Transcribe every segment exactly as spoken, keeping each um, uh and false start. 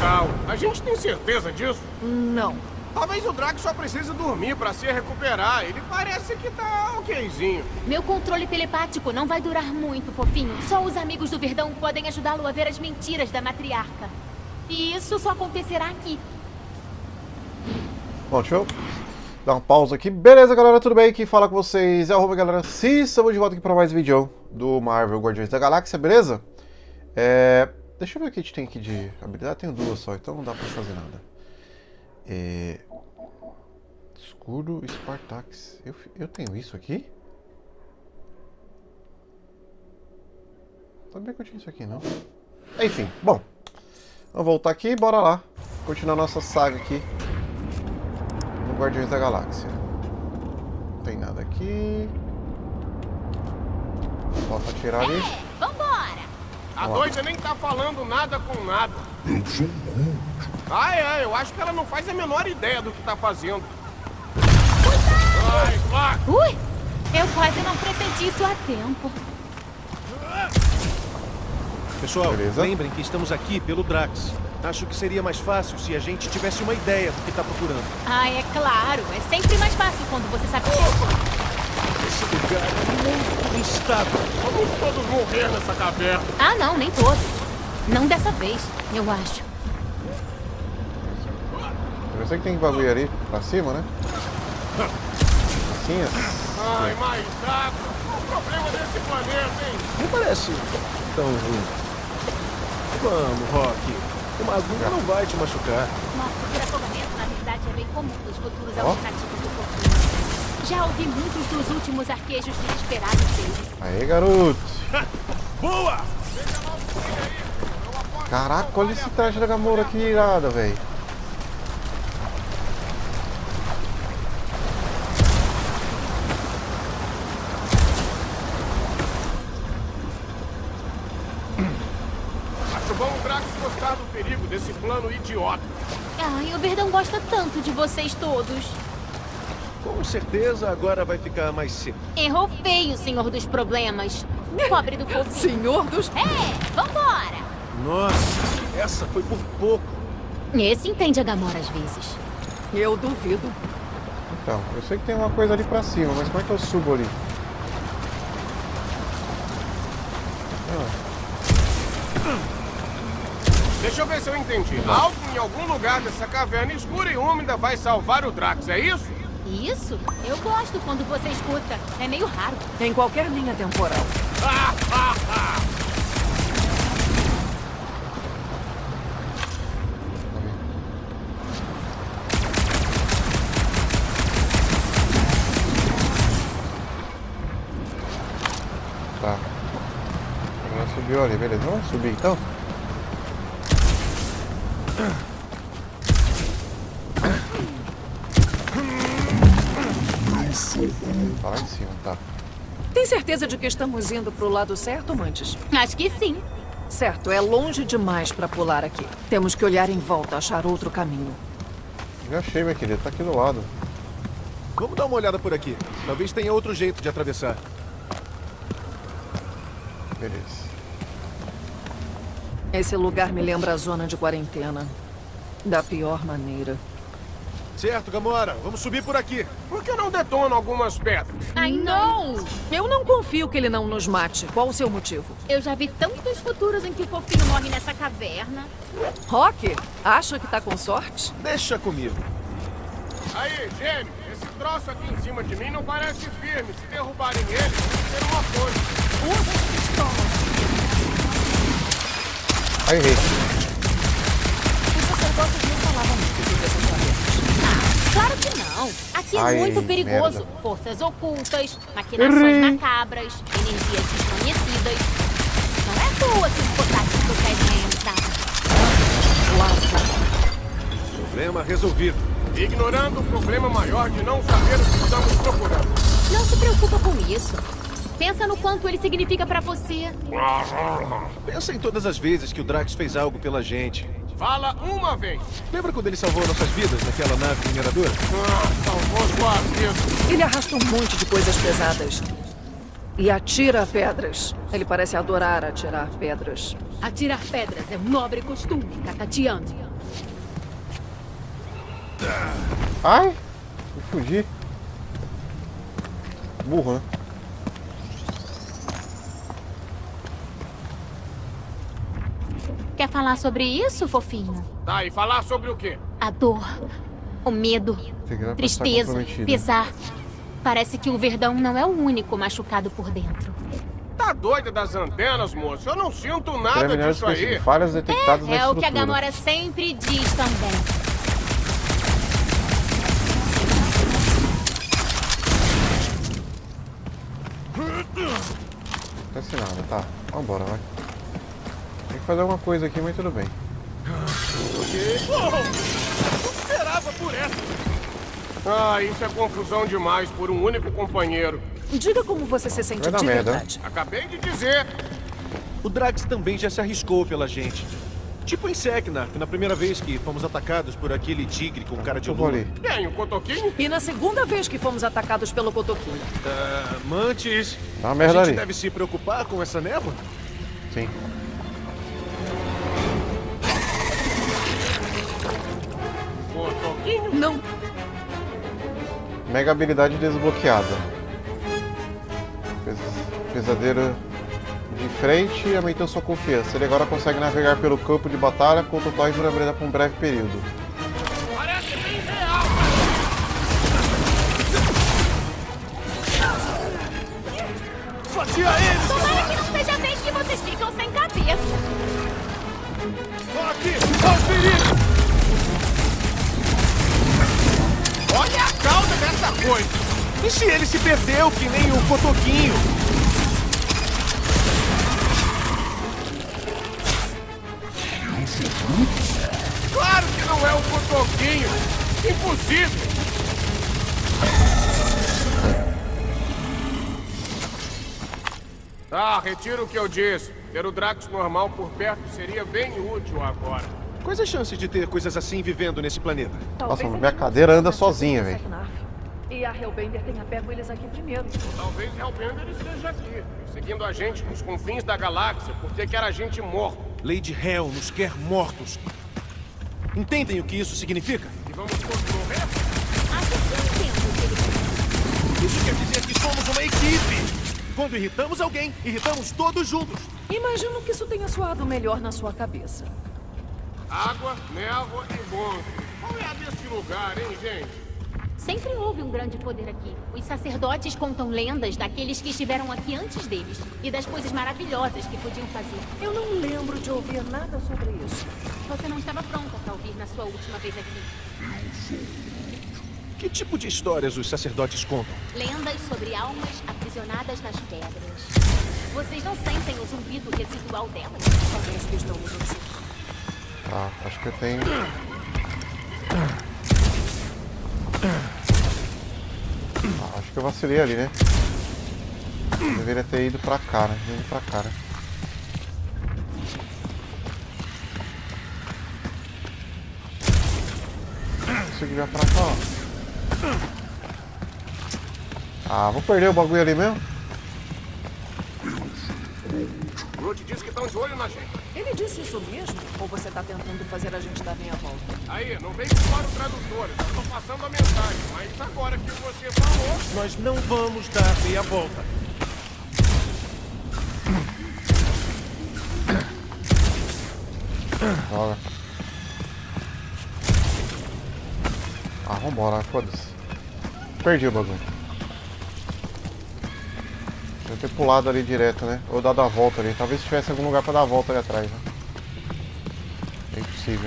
local. A gente tem certeza disso? Não. Talvez o Drax só precise dormir pra se recuperar. Ele parece que tá okzinho. Meu controle telepático não vai durar muito, fofinho. Só os amigos do Verdão podem ajudá-lo a ver as mentiras da matriarca. E isso só acontecerá aqui. Bom, deixa eu dar uma pausa aqui. Beleza, galera, tudo bem? Quem fala com vocês é o Arroba, galera. Sim, estamos de volta aqui para mais vídeo do Marvel Guardiões da Galáxia, beleza? É... Deixa eu ver o que a gente tem aqui de habilidade. Tenho duas só, então não dá pra fazer nada. É... Escudo Spartax. Eu, eu tenho isso aqui? Não sabia que eu tinha isso aqui, não. Enfim, bom. Vamos voltar aqui e bora lá. Continuar nossa saga aqui no Guardiões da Galáxia. Não tem nada aqui. Posso atirar ali? Ei, vambora! A doida nem tá falando nada com nada. Eu sou Groot. Ah, é, eu acho que ela não faz a menor ideia do que tá fazendo. Cuidado! Ai, vai! Ui! Eu quase não pressenti isso a tempo. Pessoal, Beleza. lembrem que estamos aqui pelo Drax. Acho que seria mais fácil se a gente tivesse uma ideia do que está procurando. Ah, é claro. É sempre mais fácil quando você sabe. Esse lugar é muito instável. Vamos todos morrer nessa caverna. Ah, não, nem todos. Não dessa vez, eu acho. Eu sei que tem bagulho ali pra cima, né? Assim, assim. Ai, mais saco. O problema desse planeta, hein? Não parece tão ruim. Vamos, Rock. Uma agulha não vai te machucar. Nossa, o afogamento, na verdade, é bem comum nos futuros Ó. alternativos do corpo. Já ouvi muitos dos últimos arquejos desesperados deles. Aí, garoto. Boa! Caraca, olha esse traje da Gamora que irada, velho. Acho bom o Drax gostar do perigo desse plano idiota. Ai, o Verdão gosta tanto de vocês todos. Com certeza agora vai ficar mais seco. Errou feio, senhor dos problemas. Pobre do fofinho. Senhor dos... É, vambora! Nossa, essa foi por pouco. Esse entende a Gamora às vezes. Eu duvido. Então, eu sei que tem uma coisa ali pra cima, mas como é que eu subo ali? Ah. Deixa eu ver se eu entendi. Algo em algum lugar dessa caverna escura e úmida vai salvar o Drax, é isso? Isso? Eu gosto quando você escuta. É meio raro. Em qualquer linha temporal. Ah, ah, ah. Tá. Agora subiu ali, beleza. Vamos subir então? Tá lá em cima, tá. Tem certeza de que estamos indo pro lado certo, Mantis? Acho que sim. Certo, é longe demais pra pular aqui. Temos que olhar em volta, achar outro caminho. Já achei, minha querida. Tá aqui do lado. Vamos dar uma olhada por aqui. Talvez tenha outro jeito de atravessar. Beleza. Esse lugar me lembra a zona de quarentena. Da pior maneira. Certo, Gamora. Vamos subir por aqui. Por que não detona algumas pedras? Ai, não! Eu não confio que ele não nos mate. Qual o seu motivo? Eu já vi tantos futuros em que o fofinho morre nessa caverna. Rock, acha que tá com sorte? Deixa comigo. Aí, gêmeo, esse troço aqui em cima de mim não parece firme. Se derrubarem ele, vai ter uma ponte. Usa as pistolas. Aí, errei. Os sacerdotes não falavam muito sobre essas cabeças. Claro que não. Aqui é Ai, muito perigoso. merda. Forças ocultas, maquinações Errei. macabras, energias desconhecidas. Não é à toa que os portáteis do Casman entraram. Problema resolvido. Ignorando o problema maior de não saber o que estamos procurando. Não se preocupa com isso. Pensa no quanto ele significa pra você. Pensa em todas as vezes que o Drax fez algo pela gente. Fala uma vez. Lembra quando ele salvou nossas vidas naquela nave mineradora? Ah, salvou sua vida. Ele arrasta um monte de coisas pesadas. E atira pedras. Ele parece adorar atirar pedras. Atirar pedras é um nobre costume, Catatiano. Ai! Me fudi. Burro, né? Quer falar sobre isso, fofinho? Tá, e falar sobre o quê? A dor, o medo, Figueira tristeza, comprometida. pesar. Parece que o Verdão não é o único machucado por dentro. Tá doida das antenas, moço? Eu não sinto nada Preliminar disso aí. de falhas detectadas na É o que a estrutura. Gamora sempre diz também. Não acontece nada, tá. Vambora, vai. Tem que fazer alguma coisa aqui, mas tudo bem. Não esperava por essa. Ah, isso é confusão demais por um único companheiro. Diga como você se sente Vai dar de merda. verdade. Acabei de dizer. O Drax também já se arriscou pela gente. Tipo em Seknar, na primeira vez que fomos atacados por aquele tigre com cara de Eu vou lua. ali. Tem o cotoquinho? E na segunda vez que fomos atacados pelo Cotoquinho. Ah, Mantis, Dá uma a merda gente ali. deve se preocupar com essa névoa? Sim. Cotoquinho? Não. Mega habilidade desbloqueada. Pes- Pesadeiro de frente aumentou sua confiança. Ele agora consegue navegar pelo campo de batalha com total invulnerabilidade por um breve período. Parece bem real. Fazia eles! Tomara que não seja a vez que vocês ficam sem cabeça. Aqui, olha o perigo. Olha a causa dessa coisa. E se ele se perdeu, que nem o Cotoquinho? Claro que não é o cotoquinho. Impossível. Tá, retiro o que eu disse. Ter o Drax normal por perto seria bem útil agora. Quais as chances de ter coisas assim vivendo nesse planeta? Nossa, minha cadeira anda sozinha, velho. E a Hellbender tenha pego eles aqui primeiro. Talvez Hellbender esteja aqui, seguindo a gente nos confins da galáxia, porque quer a gente morto. Lady Hell nos quer mortos. Entendem o que isso significa? E vamos todos morrer? Acho que entendo o que ele quer. Isso quer dizer que somos uma equipe. Quando irritamos alguém, irritamos todos juntos. Imagino que isso tenha soado melhor na sua cabeça. Água, névoa e monstro. Qual é a desse lugar, hein, gente? Sempre houve um grande poder aqui. Os sacerdotes contam lendas daqueles que estiveram aqui antes deles. E das coisas maravilhosas que podiam fazer. Eu não lembro de ouvir nada sobre isso. Você não estava pronta para ouvir na sua última vez aqui. Que tipo de histórias os sacerdotes contam? Lendas sobre almas aprisionadas nas pedras. Vocês não sentem o zumbido residual delas? Talvez que estamos observando. Tá, acho que eu tenho. Ah, acho que eu vacilei ali, né? Eu deveria ter ido pra cá, né? Indo pra cá, né? Consegui vir pra cá, ó. Ah, vou perder o bagulho ali mesmo? Groot disse que estão de olho na gente. Ele disse isso mesmo? Ou você tá tentando fazer a gente dar meia volta? Aí, não vem para o tradutor. Eu estou passando a mensagem. Mas agora que você falou... Nós não vamos dar meia volta. Droga. Ah, vambora, foda-se. Perdi o bagulho. Deve ter pulado ali direto, né? Ou dado a volta ali. Talvez tivesse algum lugar pra dar a volta ali atrás, né? É impossível.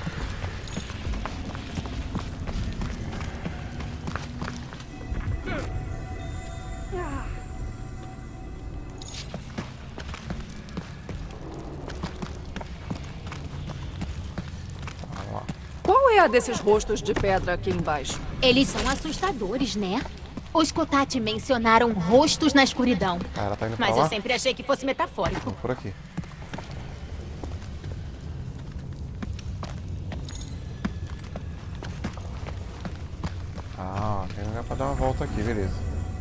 Qual é a desses rostos de pedra aqui embaixo? Eles são assustadores, né? Os Kotati mencionaram rostos na escuridão. Ah, ela tá indo pra Mas lá? eu sempre achei que fosse metafórico. Por aqui. Ah, tem lugar pra dar uma volta aqui, beleza.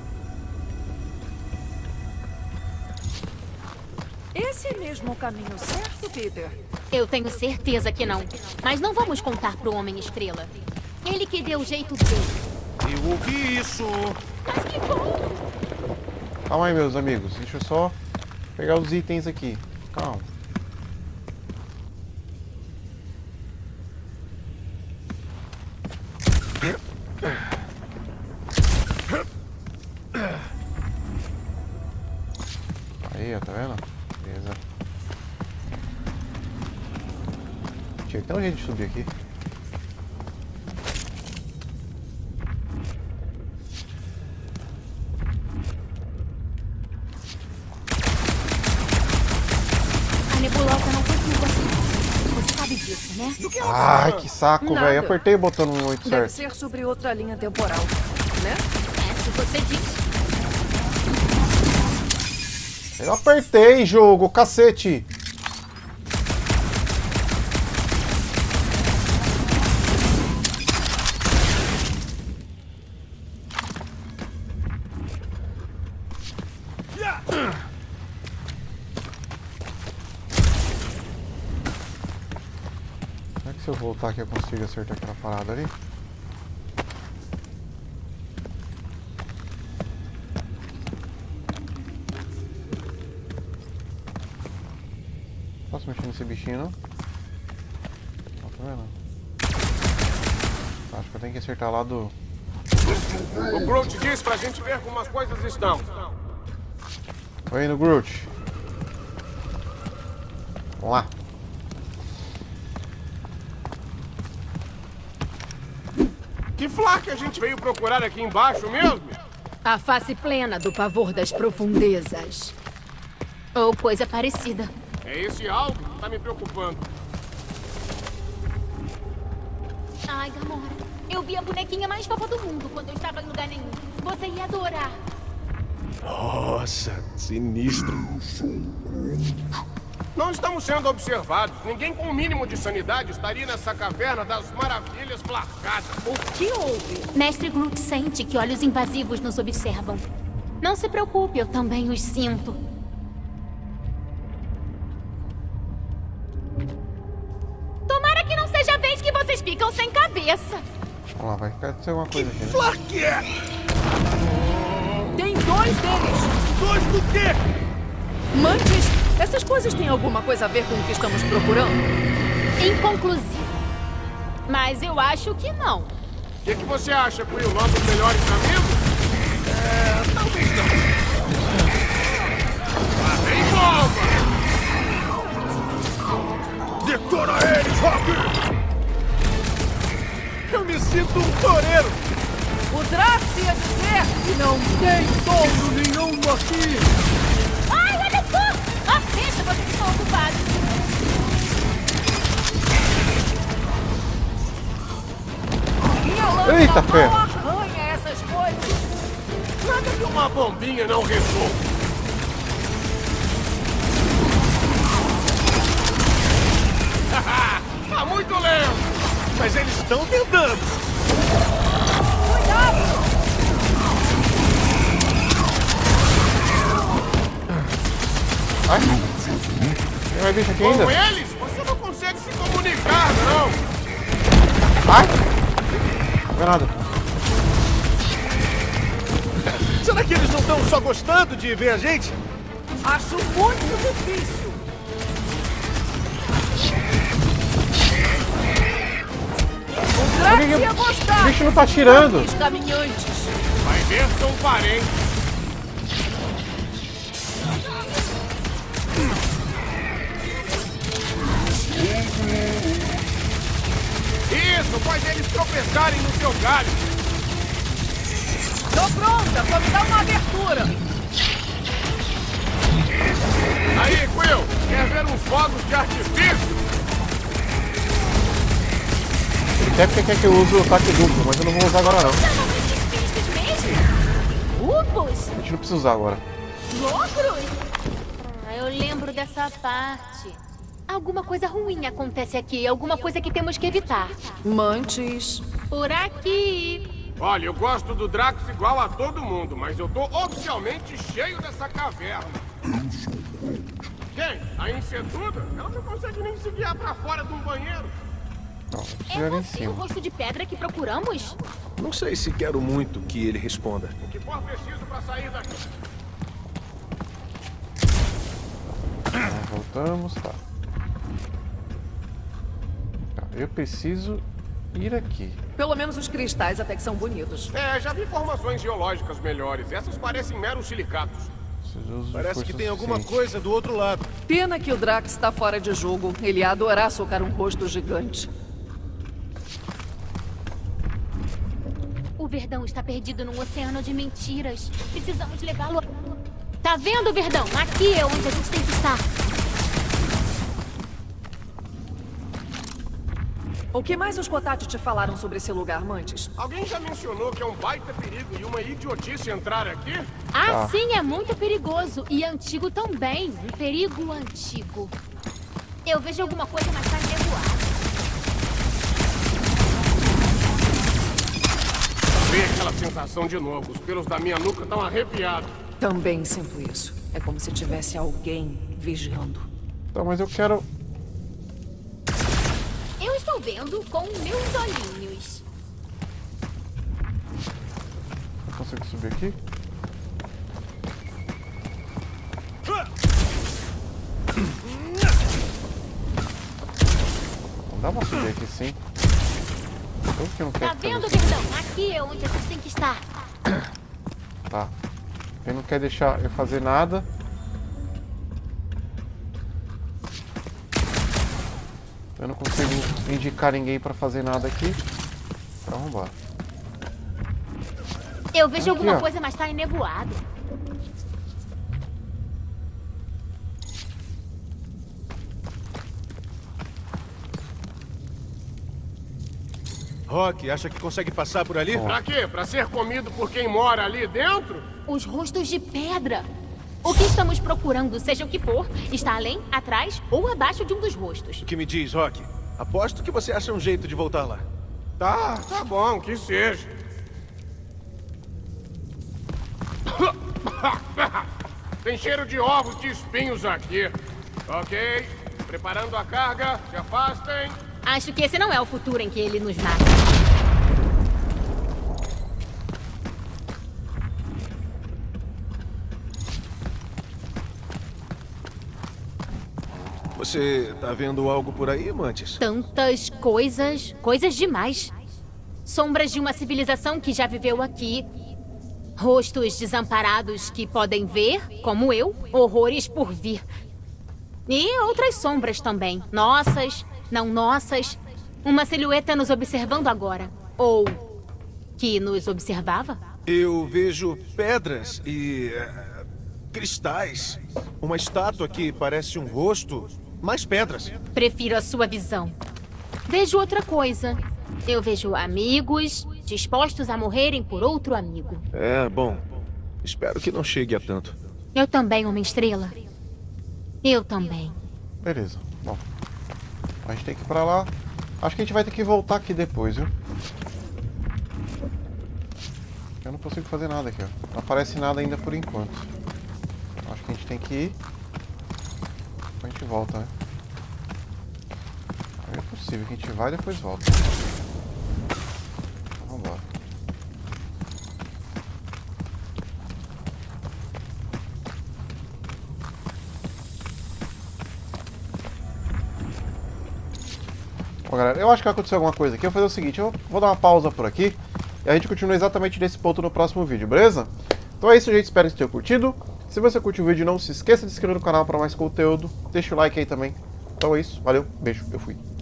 Esse é mesmo o caminho certo, Peter? Eu tenho certeza que não. Mas não vamos contar pro Homem Estrela. Ele que deu o jeito dele. Eu ouvi isso. Mas que bom! Calma aí, meus amigos. Deixa eu só pegar os itens aqui. Calma. Aí, ó, tá vendo? Beleza. Tinha que ter um jeito de subir aqui. A nebulosa não foi com você. Você sabe disso, né? Ai, que saco, Nada. velho. Apertei o botão no oito Deve certo. ser sobre outra linha temporal, né? É, se você diz. Eu apertei, jogo, cacete. Será que se eu voltar aqui eu consigo acertar aquela parada ali? Posso mexer nesse bichinho, não? Não, tá vendo? Acho que eu tenho que acertar lá do... O Groot disse pra gente ver como as coisas estão. Oi, no Groot. Vamos lá. Que flaca a gente veio procurar aqui embaixo mesmo? A face plena do pavor das profundezas. Ou coisa parecida. É esse algo que tá me preocupando. Ai, Gamora, eu vi a bonequinha mais fofa do mundo quando eu estava em lugar nenhum. Você ia adorar. Nossa, sinistro. Não estamos sendo observados. Ninguém com o mínimo de sanidade estaria nessa caverna das maravilhas flascadas. O que houve? Mestre Groot sente que olhos invasivos nos observam. Não se preocupe, eu também os sinto. Tomara que não seja a vez que vocês ficam sem cabeça. Vamos lá, vai acontecer alguma coisa aqui, né? Flaque é! Tem dois deles! Dois do quê? Mantis, essas coisas têm alguma coisa a ver com o que estamos procurando? Inconclusivo. Mas eu acho que não. O que, que você acha, Quill? Nossos melhores amigos? É, talvez não. Lá vem bomba! Detona eles, Rock! Eu me sinto um toureiro! O Drax ia dizer que não tem touro nenhum aqui! Ai, olha só! Ah, deixa, vocês estão ocupados. Minha lança Eita, mal ferro. arranha essas coisas! Nada que uma bombinha não resolva. Tá muito lento! Mas eles estão tentando! Cuidado! Ai. Tem mais bicho aqui ainda? Com eles, você não consegue se comunicar, não! Ai! Não é nada. Será que eles não estão só gostando de ver a gente? Acho muito difícil! O Drax Por que que ia o gostar! bicho não tá atirando? Os caminhantes! Vai ver, são parentes. Isso, faz eles tropeçarem no seu galho. Tô pronta, só me dá uma abertura! Aí, Quill, quer ver uns fogos de artifício? Ele quer porque quer que eu use o ataque duplo, mas eu não vou usar agora não. Chamam esses bichos mesmo? Ubos? A gente não precisa usar agora. Logros? Ah, eu lembro dessa parte. Alguma coisa ruim acontece aqui, alguma coisa que temos que evitar. Mantis. Por aqui. Olha, eu gosto do Drax igual a todo mundo, mas eu tô oficialmente cheio dessa caverna. Quem? A Insetuda? Ela não consegue nem se guiar pra fora de um banheiro. Não, eu preciso É ir lá em você o cima. rosto de pedra que procuramos? Não sei se quero muito que ele responda. O que for preciso pra sair daqui. Ah, voltamos, tá. Tá, eu preciso ir aqui. Pelo menos os cristais até que são bonitos. É, já vi formações geológicas melhores. Essas parecem meros silicatos. Preciso Parece que tem alguma coisa do outro lado. Pena que o Drax está fora de jogo. Ele ia adorar socar um rosto gigante. O Verdão está perdido num oceano de mentiras. Precisamos levá-lo. Tá vendo, Verdão? Aqui é onde a gente tem que estar. O que mais os Kotati te falaram sobre esse lugar, Mantis? Alguém já mencionou que é um baita perigo e uma idiotice entrar aqui? Ah, sim, é muito perigoso. E antigo também. Um perigo antigo. Eu vejo alguma coisa mais tarde voar. Vê aquela sensação de novo. Os pelos da minha nuca estão arrepiados. Também sinto isso. É como se tivesse alguém vigiando. Tá, mas eu quero... Eu estou vendo com meus olhinhos. Eu consigo subir aqui? Dá pra subir aqui sim. Eu que não Tá quero vendo, fazer isso. Verdão? Aqui é onde a gente tem que estar. Tá. Ele não quer deixar eu fazer nada. Eu não consigo indicar ninguém pra fazer nada aqui. Então vambora. Eu vejo Aqui, alguma ó. coisa, mas tá enevoado. Rock, acha que consegue passar por ali? Pra quê? Pra ser comido por quem mora ali dentro? Os rostos de pedra. O que estamos procurando, seja o que for, está além, atrás ou abaixo de um dos rostos. O que me diz, Rock? Aposto que você acha um jeito de voltar lá. Tá, tá bom, que seja. Tem cheiro de ovos de espinhos aqui. Ok, preparando a carga, se afastem. Acho que esse não é o futuro em que ele nos mata. Você tá vendo algo por aí, Mantis? Tantas coisas, coisas demais. Sombras de uma civilização que já viveu aqui. Rostos desamparados que podem ver, como eu, horrores por vir. E outras sombras também. Nossas, não nossas. Uma silhueta nos observando agora. Ou que nos observava? Eu vejo pedras e... eh, cristais. Uma estátua que parece um rosto. Mais pedras. Prefiro a sua visão. Vejo outra coisa. Eu vejo amigos dispostos a morrerem por outro amigo. É, bom. Espero que não chegue a tanto. Eu também, Homem-Estrela. Eu também. Beleza. Bom. A gente tem que ir pra lá. Acho que a gente vai ter que voltar aqui depois, viu? Eu não consigo fazer nada aqui, ó. Não aparece nada ainda por enquanto. Acho que a gente tem que ir. A gente volta, né? É possível que a gente vai e depois volta. Então, vambora. Bom, galera, eu acho que vai acontecer alguma coisa aqui. Eu vou fazer o seguinte, eu vou dar uma pausa por aqui e a gente continua exatamente nesse ponto no próximo vídeo, beleza? Então é isso, gente. Espero que vocês tenham curtido. Se você curtiu o vídeo, não se esqueça de se inscrever no canal para mais conteúdo. Deixa o like aí também. Então é isso. Valeu, beijo, eu fui.